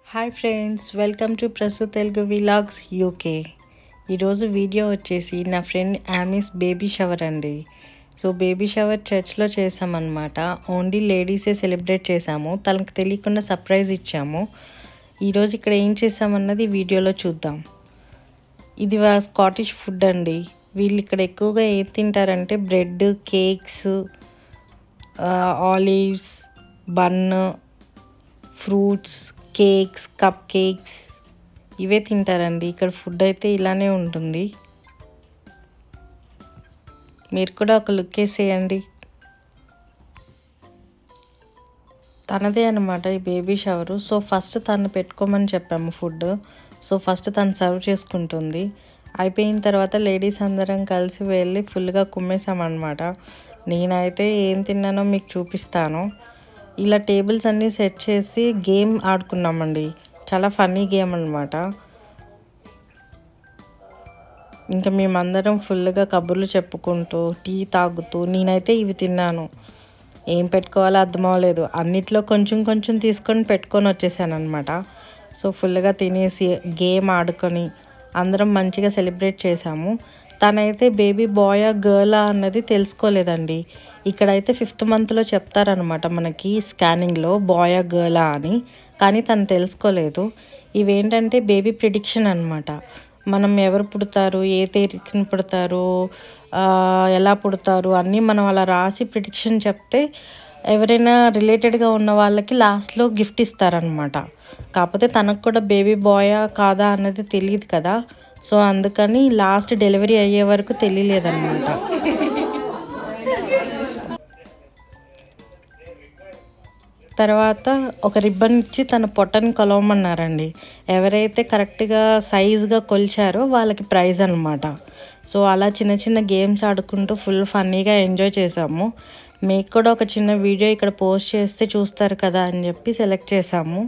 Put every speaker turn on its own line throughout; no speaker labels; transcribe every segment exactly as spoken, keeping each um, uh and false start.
Hi friends, welcome to Prasu Telugu vlogs UK. ఈరోజు video వచ్చేసి నా ఫ్రెండ్ ఆమీస్ బేబీ షవర్ అండి. సో బేబీ షవర్ చర్చ్లో చేసామన్నమాట. ఓన్లీ లేడీసే సెలబ్రేట్ చేసాము. తనకు తెలియకుండా సర్ప్రైజ్ ఇచ్చాము. ఈరోజు ఇక్కడ ఏం చేసామన్నది వీడియోలో చూద్దాం. ఇది స్కాటిష్ ఫుడ్ అండి. వీళ్ళు ఇక్కడ ఎక్కువగా ఏం తింటారంటే bread, cakes, olives, bun, fruits, cakes, cup cakes ఇవే తింటారండి. ఇక్కడ ఫుడ్ అయితే ఇలానే ఉంటుంది. మీరు కూడా ఒక లుక్ వేసేయండి. తనదే అనమాట ఈ బేబీ షవరు. సో ఫస్ట్ తను పెట్టుకోమని చెప్పాము ఫుడ్. సో ఫస్ట్ తను సర్వ్ చేసుకుంటుంది. అయిపోయిన తర్వాత లేడీస్ అందరం కలిసి వెళ్ళి ఫుల్గా కుమ్మేసామన్నమాట. నేనైతే ఏం తిన్నానో మీకు చూపిస్తాను. ఇలా టేబుల్స్ అన్నీ సెట్ చేసి గేమ్ ఆడుకున్నామండి. చాలా ఫన్నీ గేమ్ అనమాట. ఇంకా మేమందరం ఫుల్గా కబుర్లు చెప్పుకుంటూ టీ తాగుతూ నేనైతే ఇవి తిన్నాను. ఏం పెట్టుకోవాలో అర్థం అవ్వలేదు. అన్నిట్లో కొంచెం కొంచెం తీసుకొని పెట్టుకొని వచ్చేసాను అనమాట. సో ఫుల్గా తినేసి గేమ్ ఆడుకొని అందరం మంచిగా సెలబ్రేట్ చేసాము. తనైతే బేబీ బాయా గర్లా అన్నది తెలుసుకోలేదండి. ఇక్కడైతే ఫిఫ్త్ మంత్లో చెప్తారనమాట మనకి స్కానింగ్లో బాయా గర్లా అని. కానీ తను తెలుసుకోలేదు. ఇవేంటంటే బేబీ ప్రిడిక్షన్ అనమాట. మనం ఎవరు పుడతారు, ఏ తేదీన పుడతారు, ఎలా పుడతారు అన్నీ మనం అలా రాసి ప్రిడిక్షన్ చెప్తే ఎవరైనా రిలేటెడ్గా ఉన్న వాళ్ళకి లాస్ట్లో గిఫ్ట్ ఇస్తారనమాట. కాకపోతే తనకు కూడా బేబీ బాయా కాదా అన్నది తెలియదు కదా. సో అందుకని లాస్ట్ డెలివరీ అయ్యే వరకు తెలియలేదన్నమాట. తర్వాత ఒక రిబ్బన్ ఇచ్చి తన పొట్టని కొలవమన్నారండి. ఎవరైతే కరెక్ట్గా సైజ్గా కొలిచారో వాళ్ళకి ప్రైజ్ అనమాట. సో అలా చిన్న చిన్న గేమ్స్ ఆడుకుంటూ ఫుల్ ఫన్నీగా ఎంజాయ్ చేసాము. మీకు కూడా ఒక చిన్న వీడియో ఇక్కడ పోస్ట్ చేస్తే చూస్తారు కదా అని చెప్పి సెలెక్ట్ చేసాము.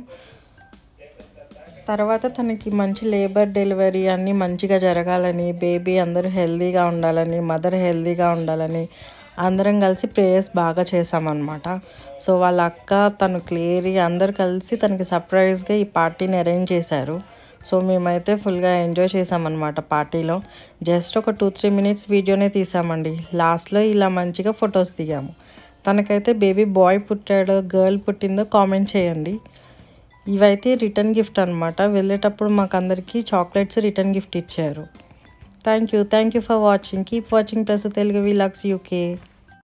తర్వాత తనకి మంచి లేబర్ డెలివరీ అన్నీ మంచిగా జరగాలని, బేబీ అందరూ హెల్తీగా ఉండాలని, మదర్ హెల్తీగా ఉండాలని అందరం కలిసి ప్రేయర్స్ బాగా చేసామన్నమాట. సో వాళ్ళ అక్క, తను క్లేరీ అందరు కలిసి తనకి సర్ప్రైజ్గా ఈ పార్టీని అరేంజ్ చేశారు. సో మేమైతే ఫుల్గా ఎంజాయ్ చేసామన్నమాట పార్టీలో. జస్ట్ ఒక టూ త్రీ మినిట్స్ వీడియోనే తీసామండి. లాస్ట్లో ఇలా మంచిగా ఫొటోస్ దిగాము. తనకైతే బేబీ బాయ్ పుట్టాడో గర్ల్ పుట్టిందో కామెంట్ చేయండి. ఇవైతే రిటర్న్ గిఫ్ట్ అనమాట. వెళ్ళేటప్పుడు మాకు అందరికీ చాక్లెట్స్ రిటర్న్ గిఫ్ట్ ఇచ్చారు. Thank you thank you for watching. Keep watching Prasu Telugu vlogs UK.